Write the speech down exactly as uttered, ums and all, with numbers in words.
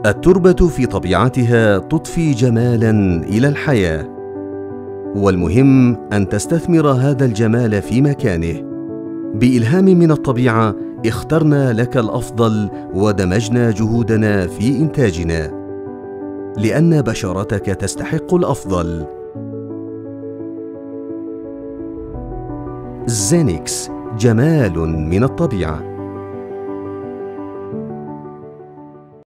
التربة في طبيعتها تضفي جمالاً إلى الحياة، والمهم أن تستثمر هذا الجمال في مكانه. بإلهام من الطبيعة اخترنا لك الأفضل ودمجنا جهودنا في إنتاجنا، لأن بشرتك تستحق الأفضل. زينكس، جمال من الطبيعة.